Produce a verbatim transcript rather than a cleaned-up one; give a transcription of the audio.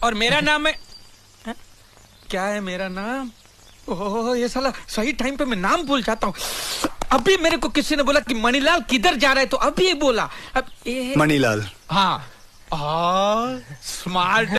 और मेरा नाम है, है? क्या है मेरा नाम? ओह ये साला सही टाइम पे मैं नाम भूल जाता हूँ। अभी मेरे को किसी ने बोला कि मणिलाल किधर जा रहा है, तो अभी ये बोला अब ये... मणिलाल। हाँ, स्मार्ट